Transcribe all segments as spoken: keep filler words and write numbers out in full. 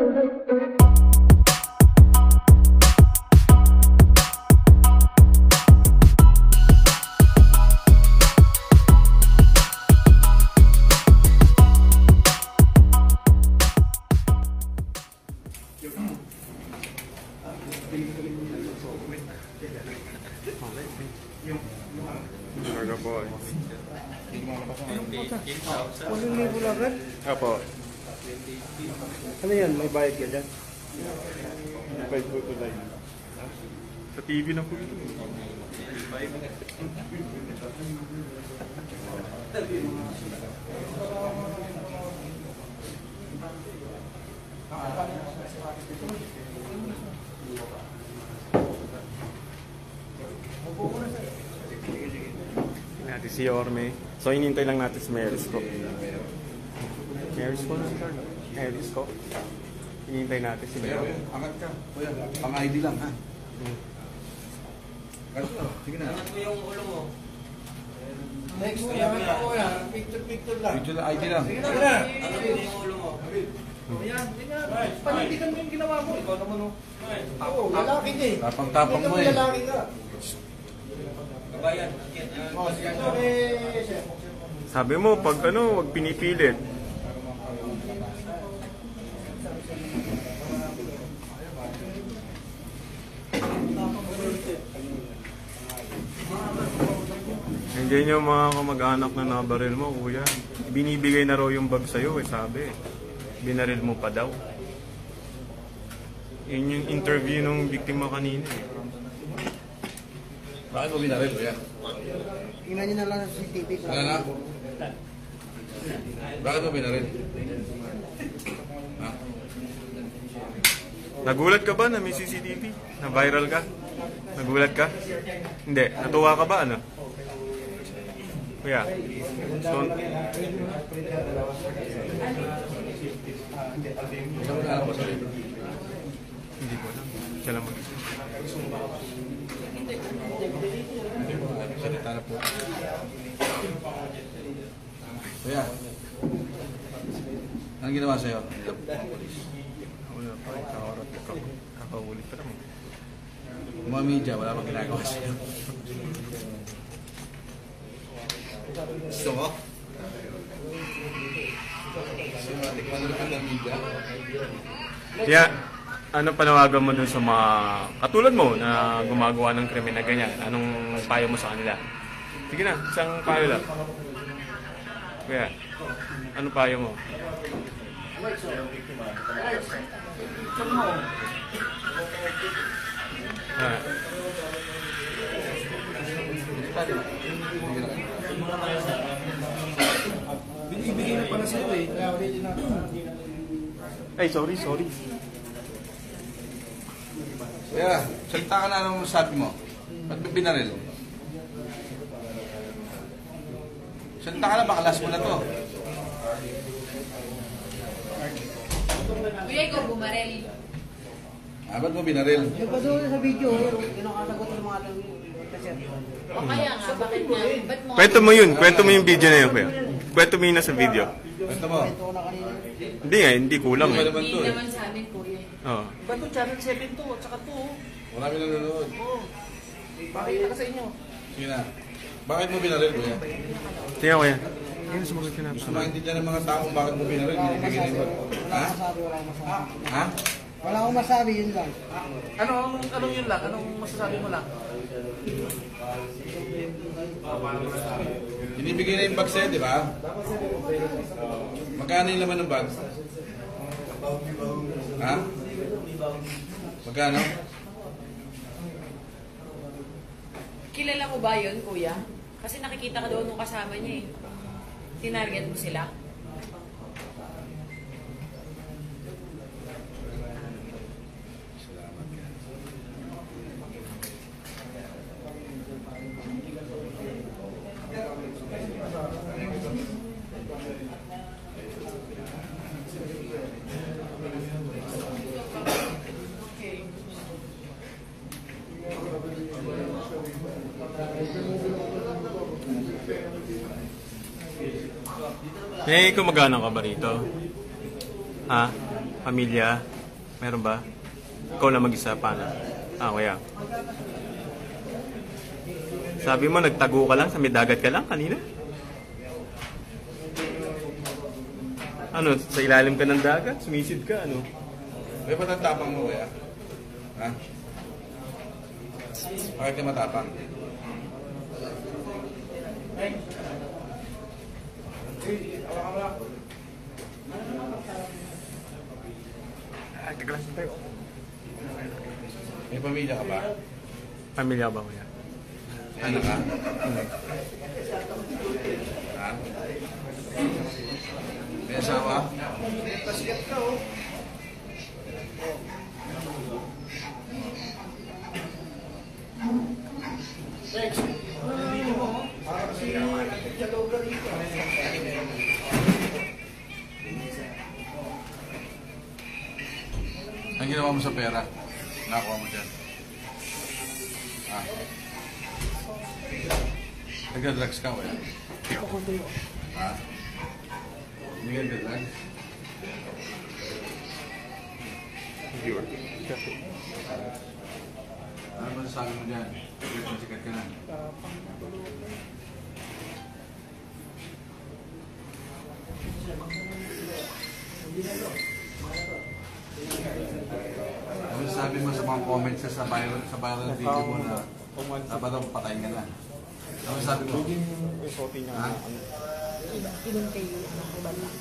Cargo boy. Walang libo lang kan? Apo. Ano yan? May bayad ka dyan? Bayad ko ito lang. Sa T V na po ito. Natin si Orme. So, inintay lang natin si Marys ko. Marys ko na, sir. Marys ko. Inintay natin si Marys. Angat ka. Kuya, pang-I D lang, ha? Hmm. Sige na. Angat mo yung ulo mo. Next, angat ako yan. Picture-picture lang. Video lang, I D lang. Sige na, sige na. Angat mo yung ulo mo. Ayan, tingnan. Panindigan mo yung ginawa mo. Ikaw naman, oh. Oo, lalaki ka eh. Tapang-tapang mo eh. Lalaki ka. Kabayan. Oh, sige. Eh, chef. Sabi mo, pag ano, wag pinipilit. Hindi nyo mga kamag-anak na nabaril mo, kuya. Binibigay na raw yung bag sa'yo, eh, sabi. Binaril mo pa daw. Yun yung interview ng biktima kanina, eh. Bakit mo binaril, kuya? Tingnan nyo na lang sa C C T V. Wala na? Bakit mo binaril? Ha? Nagulat ka ba na may C C T V? Na viral ka? Nagulat ka? Hindi. Natuwa ka ba, ano? Kuya. So, Ikaw na alam mo sa libro. hindi ko alam. Siya lang mag-isip. Salita na po. Kuya, anong ginawa sa'yo? Wala pa. Ikaw kakaulit pa naman. Mga media, wala pang ginagawa sa'yo. Gusto mo? Simatik man rin ng media. Kaya, ano panawagan mo dun sa mga katulad mo na gumagawa ng krimen na ganyan? Anong payo mo sa kanila? Sige na, isang payo lang. Kuya, ano payo mo? Ah. Binibigay na pala sa'yo eh. Kaya pwede na. Ay, sorry, sorry. Kuya, salita ka na anong sabi mo. Ba't mo binaril? Salita ka na, baka last mo na to. Kuya, ikaw bumarel. Ah, ba't mo binaril? Yung pa doon sa video, yung nakasagot ng mga tanong. O kaya nga, bakit nga? Ba't mo Kwento mo yun. Kwento mo yung video na yun, kuya. Kwento mo yun na sa video. Kwento mo. Ito ko na kanina. Hindi nga, hindi kulang Hindi eh. naman to Hindi eh. naman sa amin, kuya. Oo. Ba't to channel seven to, at saka to. Marami nanonood. Oo. Bakit ka sa inyo? Sige na. Bakit mo binaril, kuya? Tingnan ko yan. Yan, sumagot ka na. Gusto maintindihan ng mga taong bakit mo binaril, binibigyan ng iba. Ha? Masabi, wala akong masabi. Ha? Wala akong masabi, yun lang. Ano, anong, anong yun lang? Anong masasabi mo lang? Binibigay na yung bag sa'yo, di ba? Magkano yung laman ng bag? Ha? Magkano? Kilala mo ba yun, kuya? Kasi nakikita ka doon nung kasama niya eh. Tinarget mo sila? Salamat ka. Eh, kumagana ka ba rito? Ha? Pamilya? Meron ba? Ikaw lang mag-isa, paano? Ah, kaya. Sabi mo, nagtago ka lang, sa may dagat ka lang kanina? Ano, sa ilalim ka ng dagat? Sumisid ka, ano? May ba't ang tapang mo kaya? Ha? Bakit ka matapang? Ay, kaglas tayo. May pamilya ka ba? Pamilya ba kuya? Ano ka? Ha? May asawa? Pasikat ka, oh. Rex, nandito mo, oh. Para kasi nagkaloga rito. Ang ginawa mo sa pera? Nakakuha mo dyan? Ha? Nagka-drugs ka ba yan? Ha? Hindi ka nagka-drugs? Ano ba sasabi mo dyan? Sikat na sikat ka na. Ano sabi mo sa mga comments sa viral, sa viral video mo na dapat daw patayin ka na? Ano sabi mo? Ha? Inuntay yung iba lang.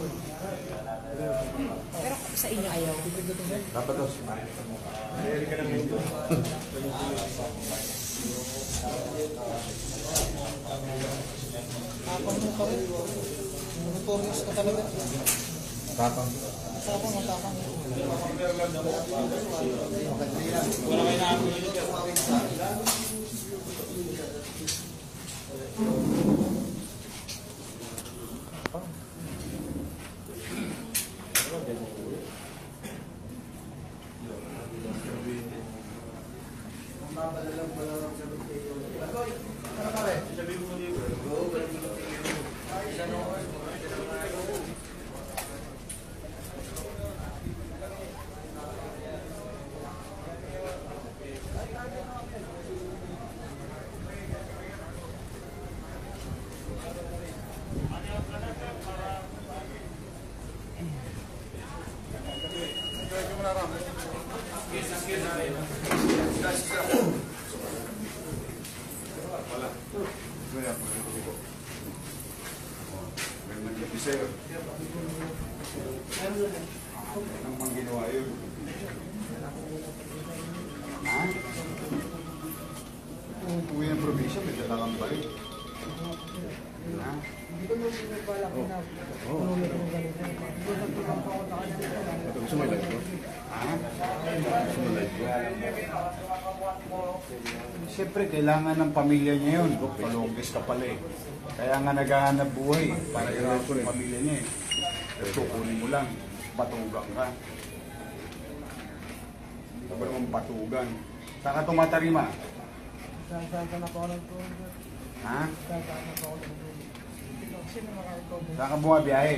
Pero sa inyo ayaw. Dapat daw. Tapang mo pa rin. Notorious ka talaga. Tapang. Tapang mo, tapang. Ang mga ginawa yun. Ha? Kung uwi ng probinsya, may dalakan ba yun? Ha? Oo. Gusto mo i-live ko? Ha? Gusto mo i-live ko? Siyempre, kailangan ng pamilya niya yun. Palongges ka pala eh. Kaya nga naghahanap buhay para i-rap ko yung pamilya niya eh. Ito, kunin mo lang. Patugang ka. Sabi naman patugan. Saan ka tumatarima? Saan ka na po ng tour? Ha? Saan ka na po ng tour? Sino makakatobo? Saan ka bumabiyahe?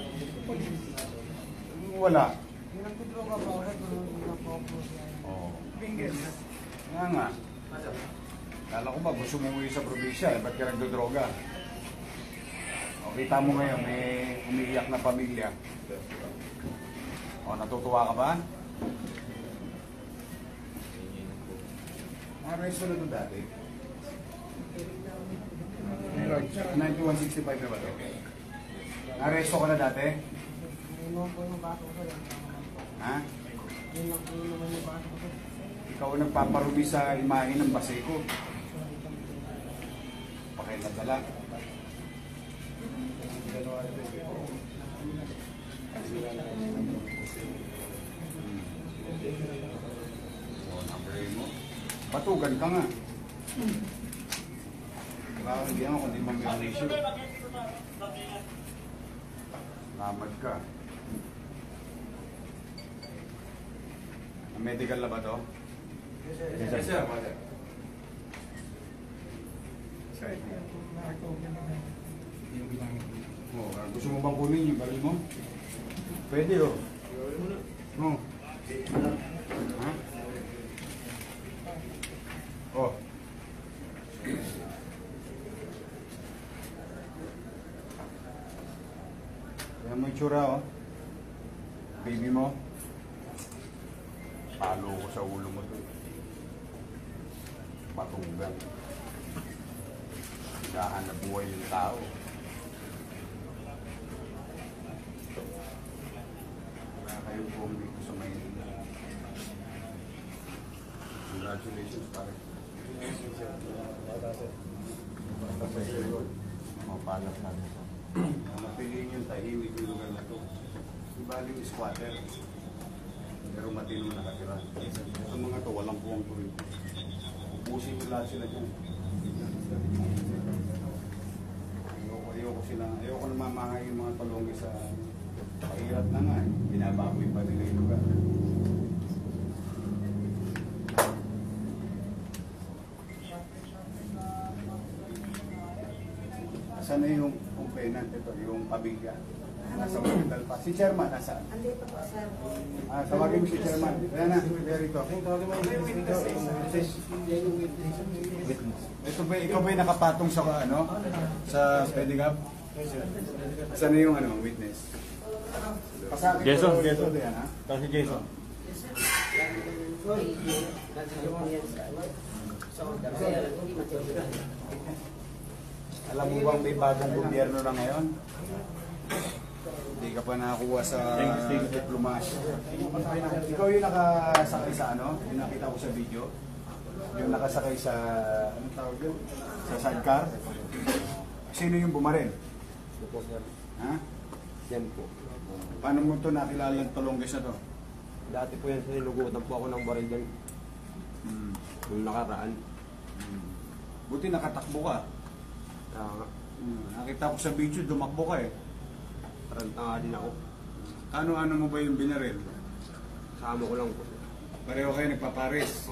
Wala. Pinagkudro ka po, nagkudro ka po. Oo. Binggit. Nga nga. Kala ko ba gusto mo umuwi sa probinsya eh, ba't ka nagdodroga? O, kita mo ngayon, may umiiyak na pamilya. O, natutuwa ka ba? Aresto na ito dati. ninety-one sixty-five na ba ito? Aresto ka na dati? Yun naman po yung bato ko. Ha? Yun lang po naman yung bato ko. Ikaw ang nagpaparumi sa imahe ng Baseco. Pakilatala. O, number mo. Batugan ka nga. Baka hindi ako kundi mang issue. Lamad ka. Medical na ba to? Yes, sir. Oh, gusto mo bang kunin yung baril mo? Pwede oh. No. itsura, oh. Baby mo. Palo ko sa ulo mo to. Matunggan. Hinahanap buhay ng tao. Wala kayong buong dito sa Maynila. Congratulations, pare. Mapalat na. Mapiliin yung tahimik yung lugar na to. Ibaling squatter. Pero matino nakatira. Ang mga to, walang buwang tuloy. Ubusin nila sila dyan. Ayoko, ayoko sila. Ayoko na mamahay yung mga talonggi sa kahirap na nga. Binababoy pa nila yung lugar. Saan na yung complainant ito, yung pamilya? Nasa hospital pa. Si Chairman, nasa? Andito po, sir. Ah, tawagin mo si Chairman. Kaya na, kaya rito. Ito ba, ikaw ba yung nakapatong sa ano? Sa speeding up? Saan na yung ano, witness? Pasakit Jason. ko, Jason, yan ha? Tapos si Jason. Alam mo bang may bagong gobyerno na ngayon? Hindi ka pa nakakuha sa diplomasya. Ikaw yung nakasakay sa ano? Yung nakita ko sa video? Yung nakasakay sa, anong tawag yun? Sa sidecar? Sino yung bumaril? Ito po, sir. Ha? Yan po. Paano mo ito nakilala ng Tolonges na to? Dati po yan, sinugutan po ako ng baril dyan. Hmm. Nung nakaraan. Hmm. Buti nakatakbo ka. Kaya nga, Hmm. Nakita ko sa video, dumakbo ka eh. taranta nga din ako. Ano-ano mo ba yung binaril? Kasama ko lang po. Pareho kayo nagpapares.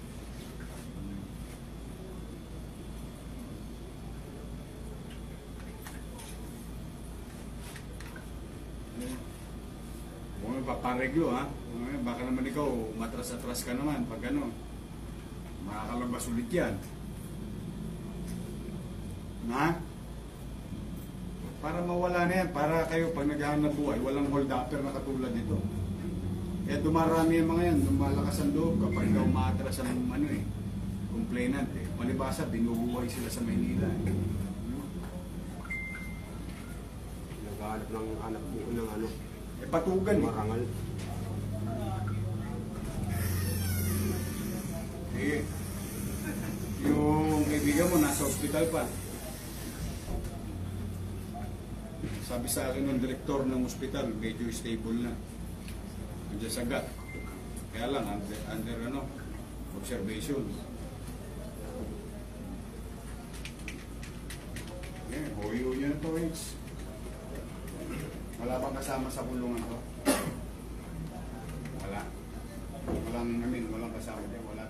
Kung may papareglo ha, baka naman ikaw matras-atras ka naman pag ano, makakalabas ulit yan. Ha? Para mawala na yan, para kayo pag naghahanap buhay, walang hold-upper na katulad nito. Kaya dumarami yung mga yan, lumalakas ang loob kapag ikaw maatras ang ano eh, complainant eh. Malibasa, binubuhay sila sa Maynila eh. Naghahanap ng anak po ng ano, Eh patugan eh. marangal. Eh, yung kaibigan mo nasa ospital pa. Sabi sa akin ng direktor ng ospital, medyo stable na. Nandiyan sa gut. Kaya lang, under, under ano, observation. Eh, hoyo niya na to, H. Wala bang kasama sa kulungan ko? Wala. Walang, I mean, walang kasama niya. Wala.